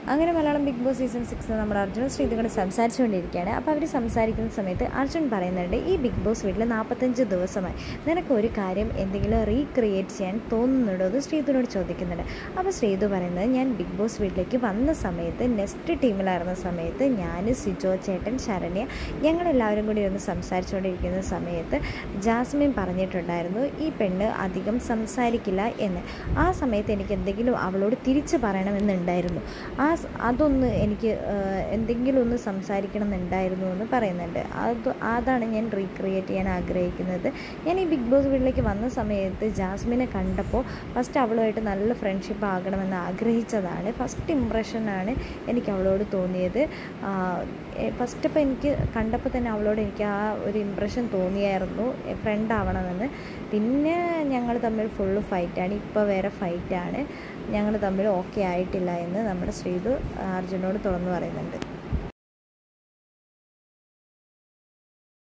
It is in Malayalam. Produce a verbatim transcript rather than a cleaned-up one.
അങ്ങനെ Malayalam Bigg Boss season six നമ്മുടെ അർജുനും ശ്രീതും കൂടെ സംസാരിച്ചുകൊണ്ടിരിക്കുകയാണ്. അപ്പോൾ അവർ സംസാരിക്കുന്ന സമയത്ത് അർജുൻ പറയുന്നുണ്ട്, ഈ ബിഗ് ബോസ് വീട്ടിൽ നാൽപ്പത്തഞ്ച് ദിവസമായി നിനക്ക് ഒരു കാര്യം എന്തെങ്കിലും റീക്രിയേറ്റ് ചെയ്യാൻ തോന്നുന്നുണ്ടോ എന്ന് ശ്രീതുവിനോട് ചോദിക്കുന്നുണ്ട്. അപ്പോൾ ശ്രീതു പറയുന്നത്, ഞാൻ ബിഗ് ബോസ് വീട്ടിലേക്ക് വന്ന സമയത്ത് നെക്സ്റ്റ് ടീമിലായിരുന്ന സമയത്ത് ഞാൻ, സിജോ ചേട്ടൻ, ശരണ്യ ഞങ്ങളെല്ലാവരും കൂടി ഒന്ന് സംസാരിച്ചുകൊണ്ടിരിക്കുന്ന സമയത്ത് ജാസ്മിൻ പറഞ്ഞിട്ടുണ്ടായിരുന്നു ഈ പെണ്ണ് അധികം സംസാരിക്കില്ല എന്ന്. ആ സമയത്ത് എനിക്ക് എന്തെങ്കിലും അവളോട് തിരിച്ച് പറയണമെന്നുണ്ടായിരുന്നു. ആ അതൊന്ന് എനിക്ക് എന്തെങ്കിലും ഒന്ന് സംസാരിക്കണം എന്നുണ്ടായിരുന്നു എന്ന് പറയുന്നുണ്ട്. അത് അതാണ് ഞാൻ റീക്രിയേറ്റ് ചെയ്യാൻ ആഗ്രഹിക്കുന്നത്. ഞാൻ ഈ ബിഗ് ബോസ് വീട്ടിലേക്ക് വന്ന സമയത്ത് ജാസ്മിനെ കണ്ടപ്പോൾ ഫസ്റ്റ് അവളുമായിട്ട് നല്ല ഫ്രണ്ട്ഷിപ്പ് ആകണമെന്ന് ആഗ്രഹിച്ചതാണ്. ഫസ്റ്റ് ഇംപ്രഷനാണ് എനിക്ക് അവളോട് തോന്നിയത്. ഫസ്റ്റ് അപ്പോൾ എനിക്ക് കണ്ടപ്പോൾ തന്നെ അവളോട് എനിക്ക് ആ ഒരു ഇംപ്രഷൻ തോന്നിയായിരുന്നു, ഫ്രണ്ട് ആവണമെന്ന്. പിന്നെ ഞങ്ങൾ തമ്മിൽ ഫുള്ള് ഫൈറ്റാണ്, ഇപ്പോൾ വേറെ ഫൈറ്റാണ്, ഞങ്ങൾ തമ്മിൽ ഓക്കെ ആയിട്ടില്ല എന്ന് നമ്മുടെ ശ്രീതു അർജുനോട് തുറന്നു പറയുന്നുണ്ട്.